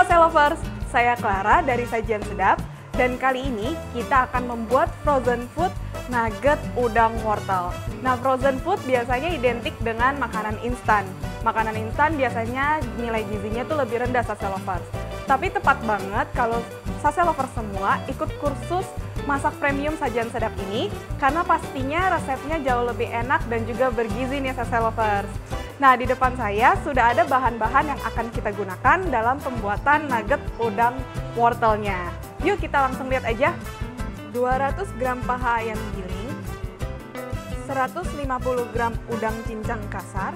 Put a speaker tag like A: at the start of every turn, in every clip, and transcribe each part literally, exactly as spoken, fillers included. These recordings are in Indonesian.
A: Sase Lovers, saya Clara dari Sajian Sedap dan kali ini kita akan membuat frozen food nugget udang wortel. Nah, frozen food biasanya identik dengan makanan instan. Makanan instan biasanya nilai gizinya tuh lebih rendah Sase Lovers. Tapi tepat banget kalau Sase Lovers semua ikut kursus masak premium Sajian Sedap ini karena pastinya resepnya jauh lebih enak dan juga bergizi nih Sase Lovers. Nah, di depan saya sudah ada bahan-bahan yang akan kita gunakan dalam pembuatan nugget udang wortelnya. Yuk kita langsung lihat aja. dua ratus gram paha ayam giling, seratus lima puluh gram udang cincang kasar,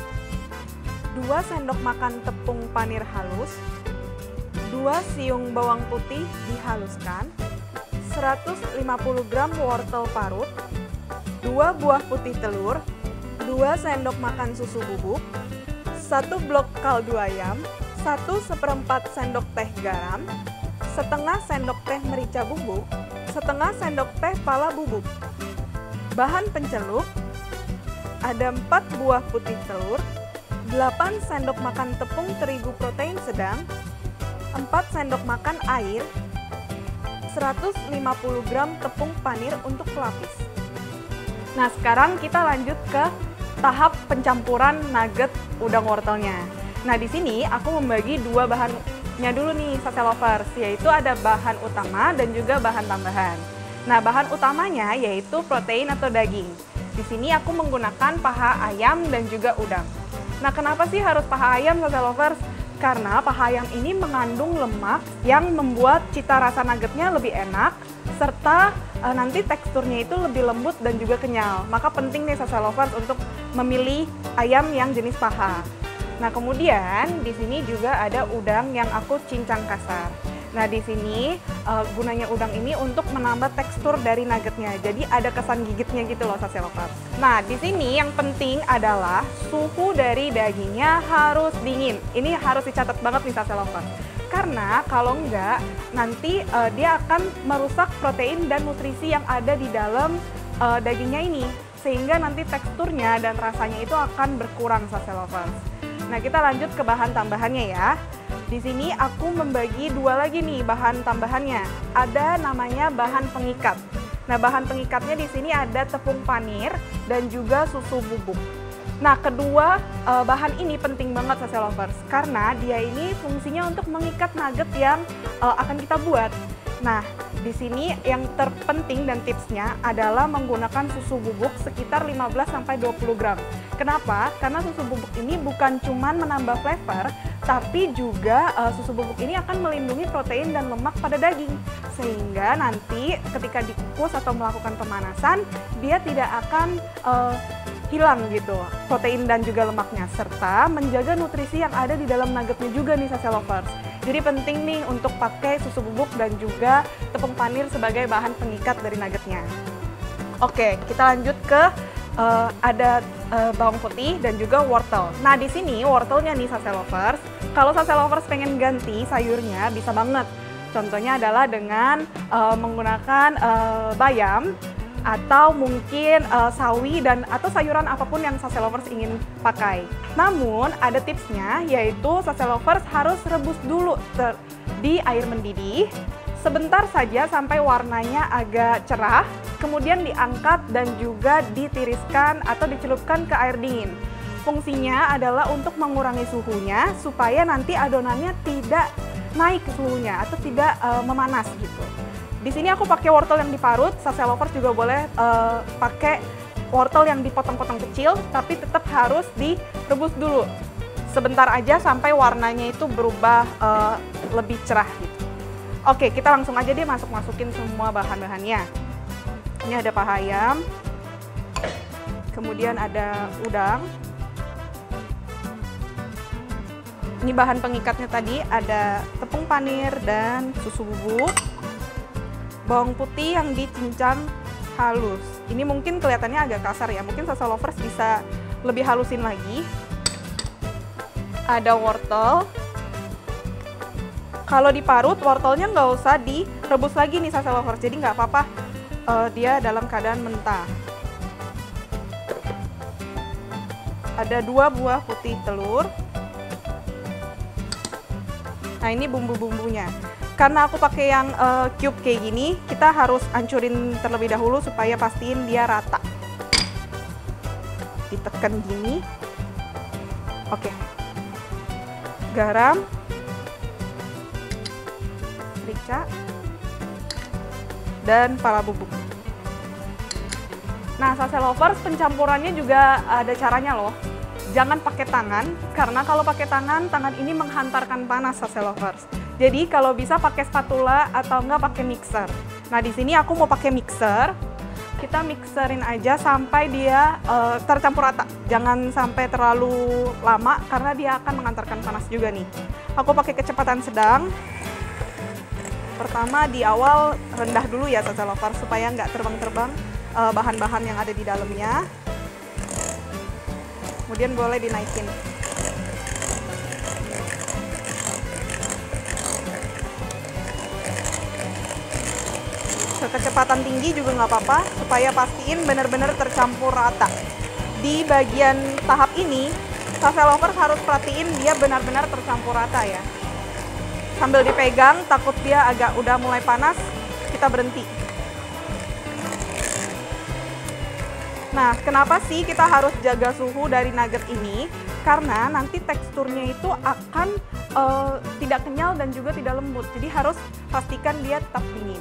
A: dua sendok makan tepung panir halus, dua siung bawang putih dihaluskan, seratus lima puluh gram wortel parut, dua buah putih telur, dua sendok makan susu bubuk, satu blok kaldu ayam, satu seperempat sendok teh garam, setengah sendok teh merica bubuk, setengah sendok teh pala bubuk. Bahan pencelup, ada empat buah putih telur, delapan sendok makan tepung terigu protein sedang, empat sendok makan air, seratus lima puluh gram tepung panir untuk pelapis. Nah, sekarang kita lanjut ke tahap pencampuran nugget udang wortelnya. Nah, di sini aku membagi dua bahannya dulu nih Sase Lovers, yaitu ada bahan utama dan juga bahan tambahan. Nah, bahan utamanya yaitu protein atau daging. Di sini aku menggunakan paha ayam dan juga udang. Nah, kenapa sih harus paha ayam Sase Lovers? Karena paha ayam ini mengandung lemak yang membuat cita rasa nuggetnya lebih enak, serta e, nanti teksturnya itu lebih lembut dan juga kenyal. Maka penting nih Sase Lovers untuk memilih ayam yang jenis paha. Nah, kemudian di sini juga ada udang yang aku cincang kasar. Nah, di sini e, gunanya udang ini untuk menambah tekstur dari nuggetnya. Jadi ada kesan gigitnya gitu loh Sase Lovers. Nah, di sini yang penting adalah suhu dari dagingnya harus dingin. Ini harus dicatat banget nih Sase Lovers. Karena kalau enggak, nanti uh, dia akan merusak protein dan nutrisi yang ada di dalam uh, dagingnya ini. Sehingga nanti teksturnya dan rasanya itu akan berkurang Sase Lovers. Nah, kita lanjut ke bahan tambahannya ya. Di sini aku membagi dua lagi nih bahan tambahannya. Ada namanya bahan pengikat. Nah, bahan pengikatnya di sini ada tepung panir dan juga susu bubuk. Nah, kedua uh, bahan ini penting banget Sase Lovers karena dia ini fungsinya untuk mengikat nugget yang uh, akan kita buat. Nah, di sini yang terpenting dan tipsnya adalah menggunakan susu bubuk sekitar lima belas sampai dua puluh gram. Kenapa? Karena susu bubuk ini bukan cuma menambah flavor, tapi juga uh, susu bubuk ini akan melindungi protein dan lemak pada daging. Sehingga nanti ketika dikukus atau melakukan pemanasan, dia tidak akan uh, hilang gitu protein dan juga lemaknya, serta menjaga nutrisi yang ada di dalam nuggetnya juga nih Sase Lovers. Jadi penting nih untuk pakai susu bubuk dan juga tepung panir sebagai bahan pengikat dari nuggetnya. Oke, kita lanjut ke uh, ada uh, bawang putih dan juga wortel. Nah, di sini wortelnya nih Sase Lovers. Kalau Sase Lovers pengen ganti sayurnya bisa banget. Contohnya adalah dengan uh, menggunakan uh, bayam, atau mungkin uh, sawi dan atau sayuran apapun yang Sase Lovers ingin pakai. Namun ada tipsnya, yaitu Sase Lovers harus rebus dulu di air mendidih sebentar saja sampai warnanya agak cerah, kemudian diangkat dan juga ditiriskan atau dicelupkan ke air dingin. Fungsinya adalah untuk mengurangi suhunya supaya nanti adonannya tidak naik suhunya atau tidak uh, memanas gitu. Di sini aku pakai wortel yang diparut, Sase Lovers juga boleh uh, pakai wortel yang dipotong-potong kecil, tapi tetap harus direbus dulu. Sebentar aja sampai warnanya itu berubah uh, lebih cerah gitu. Oke, kita langsung aja deh masuk-masukin semua bahan-bahannya. Ini ada paha ayam, kemudian ada udang. Ini bahan pengikatnya tadi ada tepung panir dan susu bubuk. Bawang putih yang dicincang halus. Ini mungkin kelihatannya agak kasar ya, mungkin Sase Lovers bisa lebih halusin lagi. Ada wortel. Kalau diparut, wortelnya nggak usah direbus lagi nih Sase Lovers, jadi nggak apa-apa uh, dia dalam keadaan mentah. Ada dua buah putih telur. Nah, ini bumbu-bumbunya. Karena aku pakai yang uh, cube kayak gini, kita harus hancurin terlebih dahulu supaya pastiin dia rata. Ditekan gini. Oke. Garam, merica, dan pala bubuk. Nah, Sase Lovers pencampurannya juga ada caranya loh. Jangan pakai tangan, karena kalau pakai tangan, tangan ini menghantarkan panas Sase Lovers. Jadi kalau bisa pakai spatula atau enggak pakai mixer. Nah, di sini aku mau pakai mixer. Kita mixerin aja sampai dia uh, tercampur rata. Jangan sampai terlalu lama karena dia akan mengantarkan panas juga nih. Aku pakai kecepatan sedang. Pertama di awal rendah dulu ya Sase Lovers supaya nggak terbang-terbang uh, bahan-bahan yang ada di dalamnya. Kemudian boleh dinaikin. Kecepatan tinggi juga nggak apa-apa supaya pastiin benar-benar tercampur rata. Di bagian tahap ini, Sase Lovers harus perhatiin dia benar-benar tercampur rata ya. Sambil dipegang, takut dia agak udah mulai panas, kita berhenti. Nah, kenapa sih kita harus jaga suhu dari nugget ini? Karena nanti teksturnya itu akan uh, tidak kenyal dan juga tidak lembut. Jadi harus pastikan dia tetap dingin.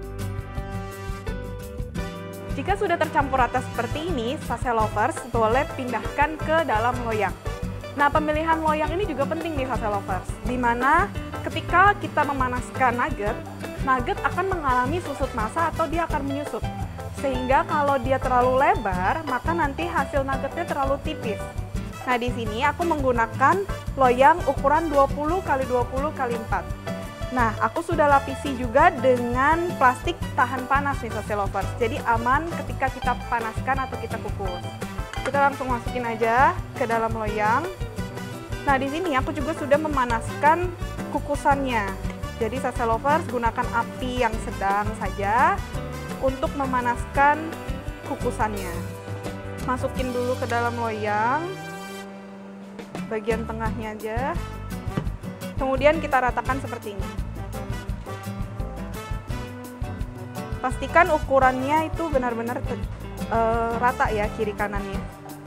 A: Jika sudah tercampur rata seperti ini, Sase Lovers boleh pindahkan ke dalam loyang. Nah, pemilihan loyang ini juga penting nih Sase Lovers, di mana ketika kita memanaskan nugget, nugget akan mengalami susut massa atau dia akan menyusut. Sehingga kalau dia terlalu lebar, maka nanti hasil nuggetnya terlalu tipis. Nah, di sini aku menggunakan loyang ukuran dua puluh kali dua puluh kali empat. Nah, aku sudah lapisi juga dengan plastik tahan panas nih Sase Lovers. Jadi aman ketika kita panaskan atau kita kukus. Kita langsung masukin aja ke dalam loyang. Nah, di sini aku juga sudah memanaskan kukusannya. Jadi Sase Lovers gunakan api yang sedang saja untuk memanaskan kukusannya. Masukin dulu ke dalam loyang, bagian tengahnya aja. Kemudian kita ratakan seperti ini. Pastikan ukurannya itu benar-benar uh, rata ya kiri kanannya.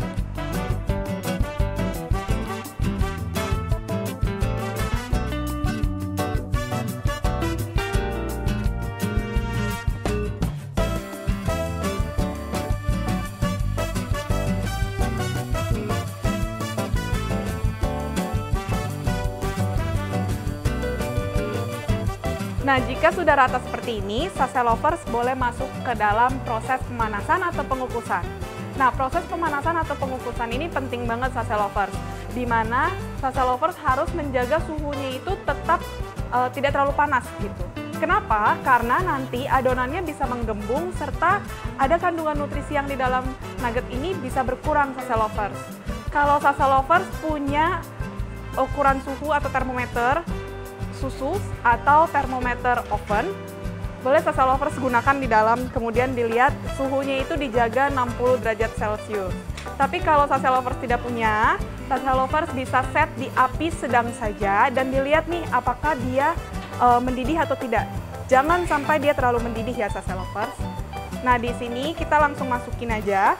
A: Nah, jika sudah rata seperti ini, Sase Lovers boleh masuk ke dalam proses pemanasan atau pengukusan. Nah, proses pemanasan atau pengukusan ini penting banget Sase Lovers, di mana Sase Lovers harus menjaga suhunya itu tetap uh, tidak terlalu panas gitu. Kenapa? Karena nanti adonannya bisa menggembung serta ada kandungan nutrisi yang di dalam nugget ini bisa berkurang Sase Lovers. Kalau Sase Lovers punya ukuran suhu atau termometer, susu atau termometer oven, boleh Sase Lovers gunakan di dalam, kemudian dilihat suhunya itu dijaga enam puluh derajat Celcius. Tapi kalau Sase Lovers tidak punya, Sase Lovers bisa set di api sedang saja dan dilihat nih apakah dia e, mendidih atau tidak. Jangan sampai dia terlalu mendidih ya Sase Lovers. Nah, di sini kita langsung masukin aja.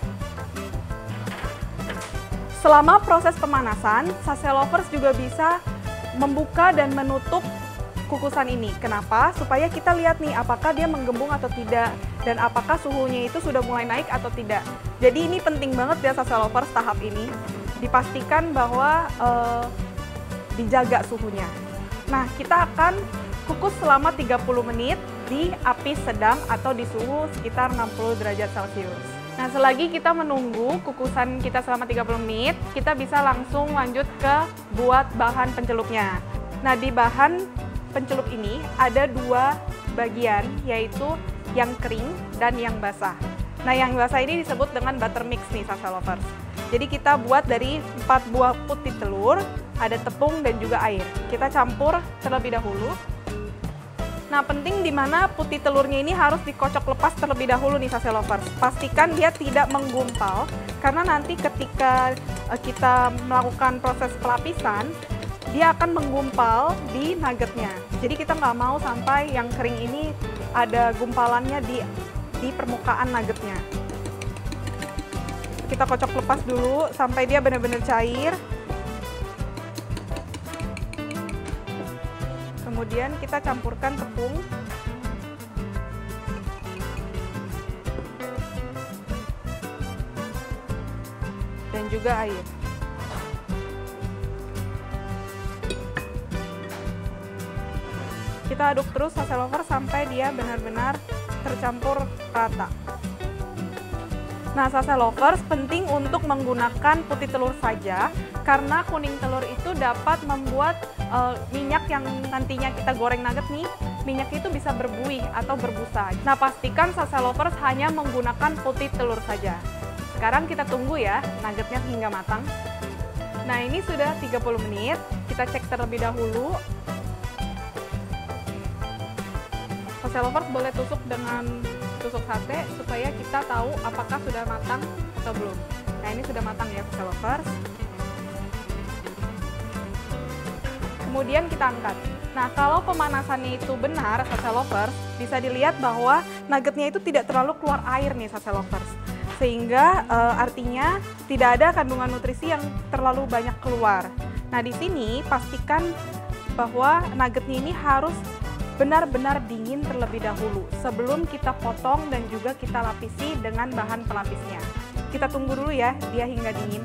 A: Selama proses pemanasan, Sase Lovers juga bisa membuka dan menutup kukusan ini. Kenapa? Supaya kita lihat nih apakah dia menggembung atau tidak dan apakah suhunya itu sudah mulai naik atau tidak. Jadi ini penting banget ya Sase Lovers tahap ini. Dipastikan bahwa eh, dijaga suhunya. Nah, kita akan kukus selama tiga puluh menit di api sedang atau di suhu sekitar enam puluh derajat Celcius. Nah, selagi kita menunggu kukusan kita selama tiga puluh menit, kita bisa langsung lanjut ke buat bahan pencelupnya. Nah, di bahan pencelup ini ada dua bagian, yaitu yang kering dan yang basah. Nah, yang basah ini disebut dengan butter mix nih Sase Lovers. Jadi kita buat dari empat buah putih telur, ada tepung dan juga air. Kita campur terlebih dahulu. Nah, penting di mana putih telurnya ini harus dikocok lepas terlebih dahulu nih Sase Lovers. Pastikan dia tidak menggumpal, karena nanti ketika kita melakukan proses pelapisan, dia akan menggumpal di nuggetnya. Jadi kita nggak mau sampai yang kering ini ada gumpalannya di, di permukaan nuggetnya. Kita kocok lepas dulu sampai dia benar-benar cair. Kemudian kita campurkan tepung. Dan juga air. Kita aduk terus sausage lover sampai dia benar-benar tercampur rata. Nah, sausage lovers penting untuk menggunakan putih telur saja karena kuning telur itu dapat membuat uh, minyak yang nantinya kita goreng nugget nih, minyaknya itu bisa berbuih atau berbusa. Nah, pastikan sausage lovers hanya menggunakan putih telur saja. Sekarang kita tunggu ya nuggetnya hingga matang. Nah, ini sudah tiga puluh menit. Kita cek terlebih dahulu. Sausage lovers boleh tusuk dengan tusuk sate supaya kita tahu apakah sudah matang atau belum. Nah, ini sudah matang ya sausage lovers. Kemudian kita angkat. Nah, kalau pemanasannya itu benar sausage lovers, bisa dilihat bahwa nuggetnya itu tidak terlalu keluar air nih sausage lovers. Sehingga e, artinya tidak ada kandungan nutrisi yang terlalu banyak keluar. Nah, di sini pastikan bahwa nuggetnya ini harus benar-benar dingin terlebih dahulu sebelum kita potong dan juga kita lapisi dengan bahan pelapisnya. Kita tunggu dulu ya dia hingga dingin.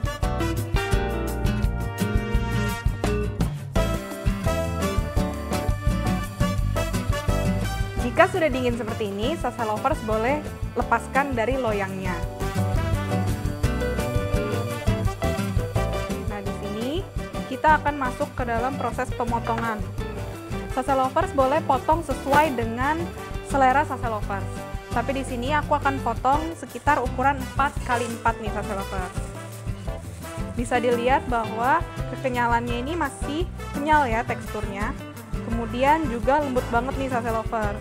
A: Jika sudah dingin seperti ini, sausage lovers boleh lepaskan dari loyangnya. Nah, di sini kita akan masuk ke dalam proses pemotongan. Sausage lovers boleh potong sesuai dengan selera sausage lovers. Tapi di sini aku akan potong sekitar ukuran empat kali empat nih sausage lovers. Bisa dilihat bahwa kekenyalannya ini masih kenyal ya teksturnya. Kemudian juga lembut banget nih sausage lovers.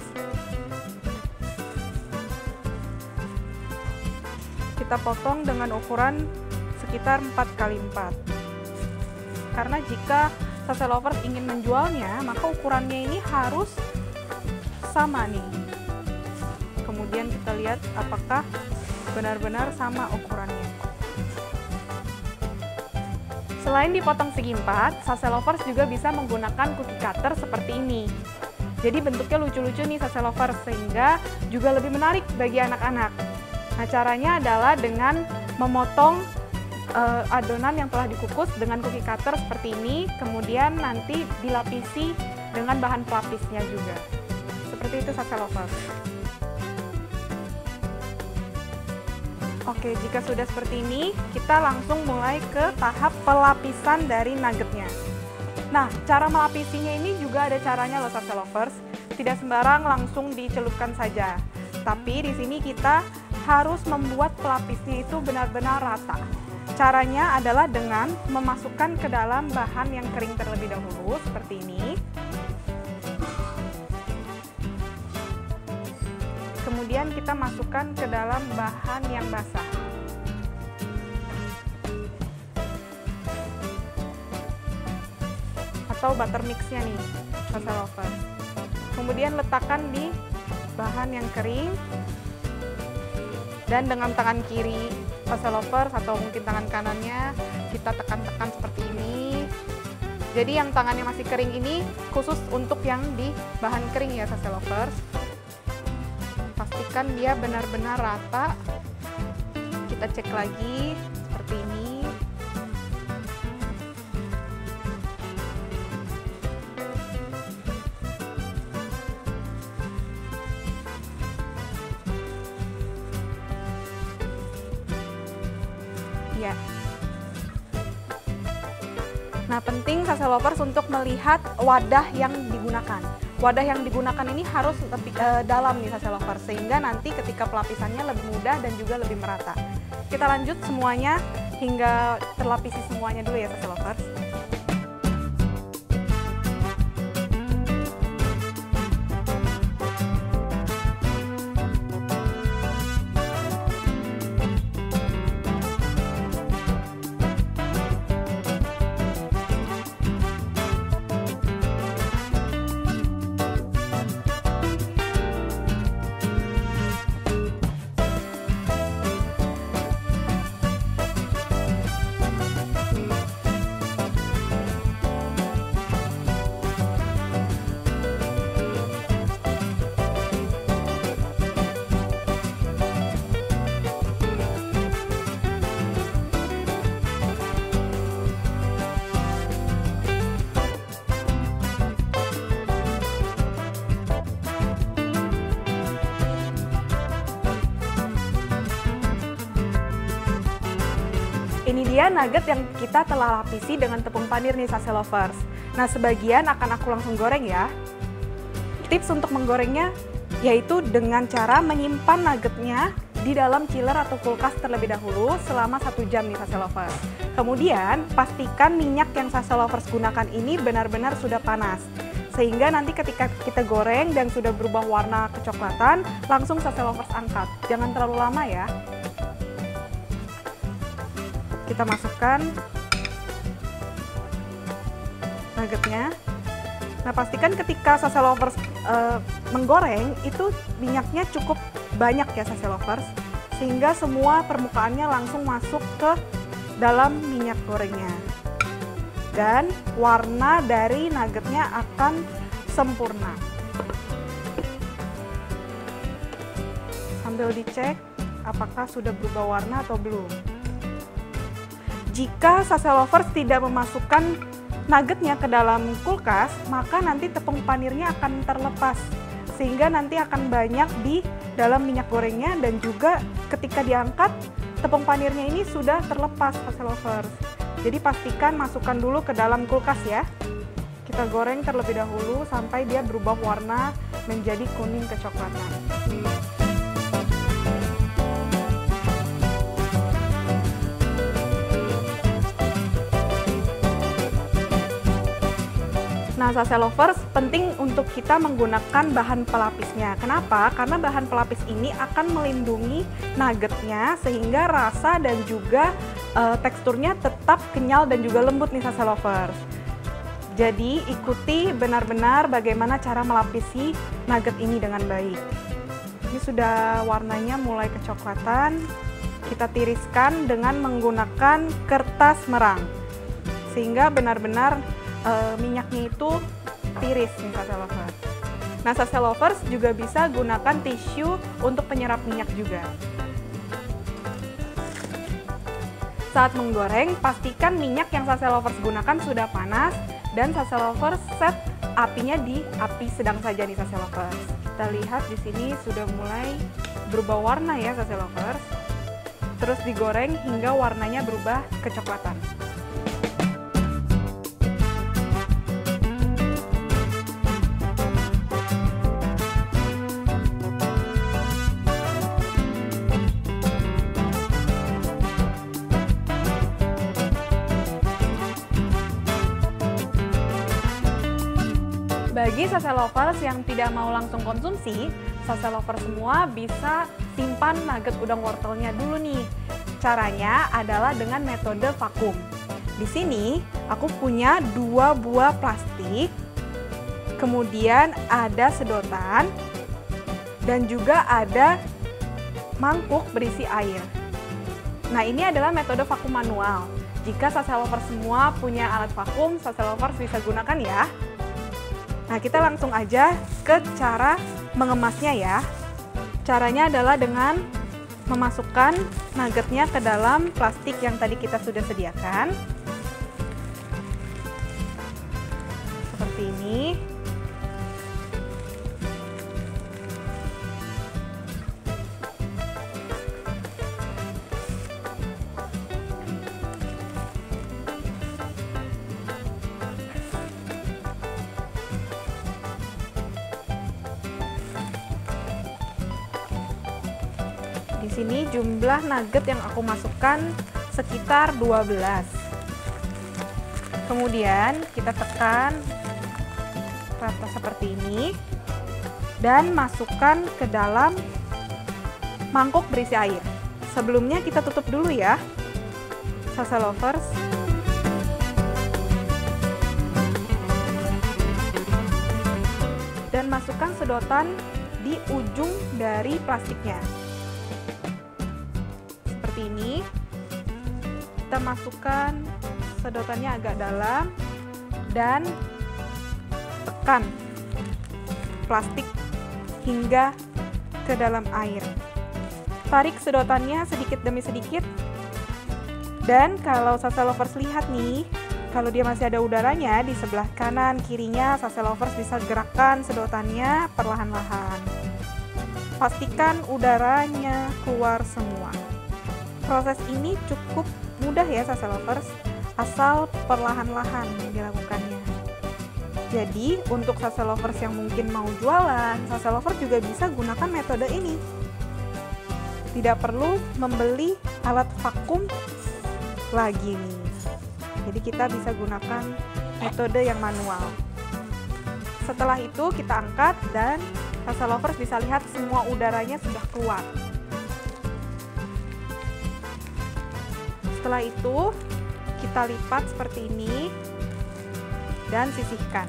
A: Kita potong dengan ukuran sekitar empat kali empat. Karena jika sausage lovers ingin menjualnya, maka ukurannya ini harus sama nih. Kemudian kita lihat apakah benar-benar sama ukurannya. Selain dipotong segi empat, sausage lovers juga bisa menggunakan cookie cutter seperti ini. Jadi bentuknya lucu-lucu nih sausage lovers, sehingga juga lebih menarik bagi anak-anak. Nah, caranya adalah dengan memotong uh, adonan yang telah dikukus dengan cookie cutter seperti ini, kemudian nanti dilapisi dengan bahan pelapisnya juga. Seperti itu sausage lovers. Oke, jika sudah seperti ini, kita langsung mulai ke tahap pelapisan dari nuggetnya. Nah, cara melapisinya ini juga ada caranya loh sausage lovers. Tidak sembarang langsung dicelupkan saja. Tapi di sini kita harus membuat pelapisnya itu benar-benar rata. Caranya adalah dengan memasukkan ke dalam bahan yang kering terlebih dahulu, seperti ini. Kemudian kita masukkan ke dalam bahan yang basah. Atau butter mixnya nih, sausage lovers. Kemudian letakkan di bahan yang kering. Dan dengan tangan kiri sausage lovers atau mungkin tangan kanannya kita tekan-tekan seperti ini. Jadi yang tangannya masih kering ini khusus untuk yang di bahan kering ya sausage lovers. Pastikan dia benar-benar rata. Kita cek lagi seperti ini. Ya. Nah, penting sausage lovers untuk melihat wadah yang digunakan. Wadah yang digunakan ini harus lebih e, dalam nih sausage lovers, sehingga nanti ketika pelapisannya lebih mudah dan juga lebih merata. Kita lanjut semuanya hingga terlapisi semuanya dulu ya sausage lovers. Ini dia nugget yang kita telah lapisi dengan tepung panir nih Sase Lovers. Nah, sebagian akan aku langsung goreng ya. Tips untuk menggorengnya yaitu dengan cara menyimpan nuggetnya di dalam chiller atau kulkas terlebih dahulu selama satu jam nih Sase Lovers. Kemudian pastikan minyak yang Sase Lovers gunakan ini benar-benar sudah panas. Sehingga nanti ketika kita goreng dan sudah berubah warna kecoklatan, langsung Sase Lovers angkat. Jangan terlalu lama ya. Kita masukkan nuggetnya. Nah, pastikan ketika Sase Lovers e, menggoreng itu minyaknya cukup banyak ya Sase Lovers, sehingga semua permukaannya langsung masuk ke dalam minyak gorengnya. Dan warna dari nuggetnya akan sempurna. Sambil dicek apakah sudah berubah warna atau belum. Jika Sase Lovers tidak memasukkan nuggetnya ke dalam kulkas, maka nanti tepung panirnya akan terlepas, sehingga nanti akan banyak di dalam minyak gorengnya, dan juga ketika diangkat, tepung panirnya ini sudah terlepas Sase Lovers. Jadi pastikan masukkan dulu ke dalam kulkas ya. Kita goreng terlebih dahulu sampai dia berubah warna menjadi kuning kecoklatan. Nah, Sase Lovers, penting untuk kita menggunakan bahan pelapisnya. Kenapa? Karena bahan pelapis ini akan melindungi nuggetnya sehingga rasa dan juga e, teksturnya tetap kenyal dan juga lembut nih Sase Lovers. Jadi ikuti benar-benar bagaimana cara melapisi nugget ini dengan baik. Ini sudah warnanya mulai kecoklatan. Kita tiriskan dengan menggunakan kertas merang sehingga benar-benar Uh, minyaknya itu tiris nih Sase Lovers. Nah, Sase Lovers juga bisa gunakan tisu untuk penyerap minyak juga. Saat menggoreng, pastikan minyak yang Sase Lovers gunakan sudah panas dan Sase Lovers set apinya di api sedang saja nih Sase Lovers. Kita lihat di sini sudah mulai berubah warna ya Sase Lovers. Terus digoreng hingga warnanya berubah kecoklatan. Bagi Sase Lovers yang tidak mau langsung konsumsi, Sase Lovers semua bisa simpan nugget udang wortelnya dulu nih. Caranya adalah dengan metode vakum. Di sini aku punya dua buah plastik, kemudian ada sedotan, dan juga ada mangkuk berisi air. Nah, ini adalah metode vakum manual. Jika Sase Lovers semua punya alat vakum, Sase Lovers bisa gunakan ya. Nah, kita langsung aja ke cara mengemasnya ya. Caranya adalah dengan memasukkan nuggetnya ke dalam plastik yang tadi kita sudah sediakan. Seperti ini. Di sini jumlah nugget yang aku masukkan sekitar dua belas. Kemudian kita tekan rata seperti ini dan masukkan ke dalam mangkuk berisi air. Sebelumnya kita tutup dulu ya, Sase Lovers. Dan masukkan sedotan di ujung dari plastiknya. Seperti ini. Kita masukkan sedotannya agak dalam dan tekan plastik hingga ke dalam air. Tarik sedotannya sedikit demi sedikit. Dan kalau Sase Lovers lihat nih, kalau dia masih ada udaranya di sebelah kanan kirinya, Sase Lovers bisa gerakkan sedotannya perlahan-lahan. Pastikan udaranya keluar semua. Proses ini cukup mudah ya Salsa Lovers, asal perlahan-lahan dilakukannya. Jadi untuk Salsa Lovers yang mungkin mau jualan, Salsa Lovers juga bisa gunakan metode ini. Tidak perlu membeli alat vakum lagi nih. Jadi kita bisa gunakan metode yang manual. Setelah itu kita angkat dan Salsa Lovers bisa lihat semua udaranya sudah keluar. Setelah itu kita lipat seperti ini dan sisihkan.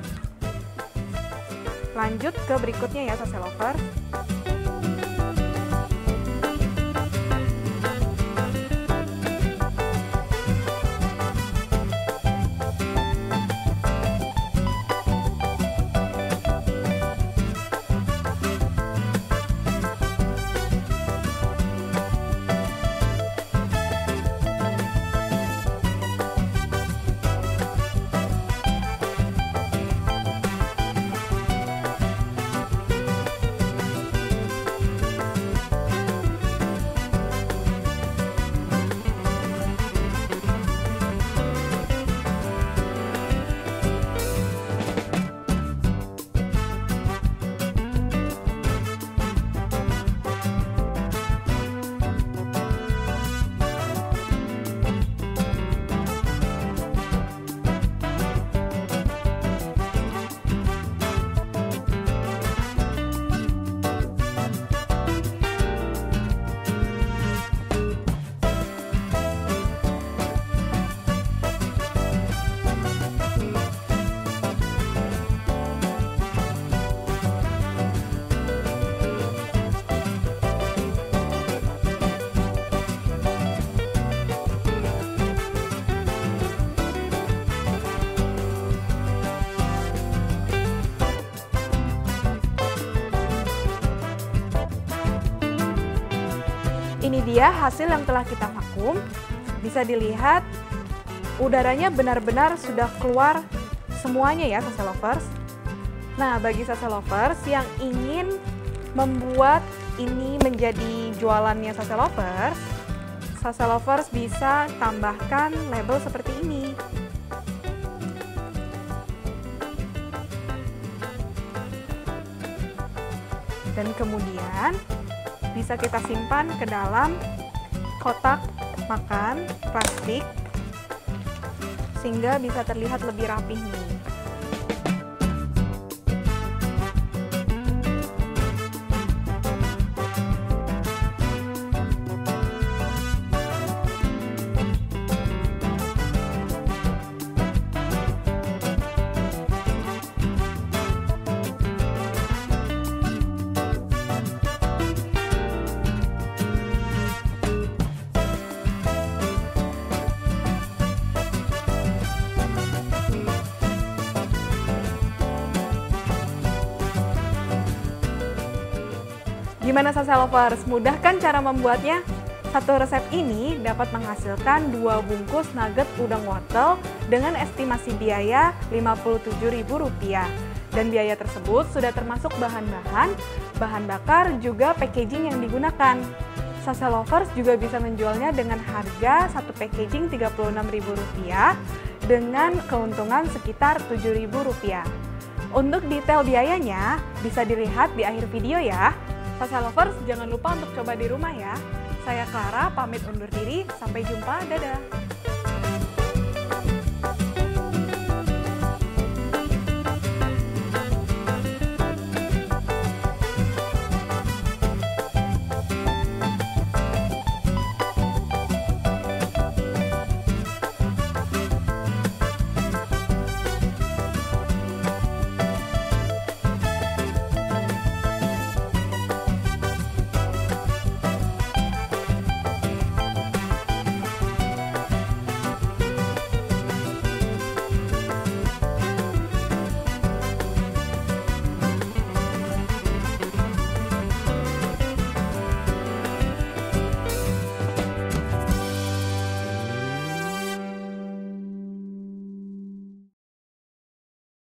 A: Lanjut ke berikutnya ya Salsa Lovers. Ini dia hasil yang telah kita vakum. Bisa dilihat udaranya benar-benar sudah keluar semuanya ya Salsa Lovers. Nah, bagi Salsa Lovers yang ingin membuat ini menjadi jualannya Salsa Lovers, Salsa Lovers bisa tambahkan label seperti ini. Dan kemudian bisa kita simpan ke dalam kotak makan plastik sehingga bisa terlihat lebih rapih nih. Gimana Salsa Lovers? Mudah kan cara membuatnya? Satu resep ini dapat menghasilkan dua bungkus nugget udang wortel dengan estimasi biaya lima puluh tujuh ribu rupiah. Dan biaya tersebut sudah termasuk bahan-bahan, bahan bakar, juga packaging yang digunakan. Salsa Lovers juga bisa menjualnya dengan harga satu packaging tiga puluh enam ribu rupiah dengan keuntungan sekitar tujuh ribu rupiah. Untuk detail biayanya bisa dilihat di akhir video ya. Salsa Lovers, jangan lupa untuk coba di rumah ya. Saya Clara, pamit undur diri. Sampai jumpa, dadah!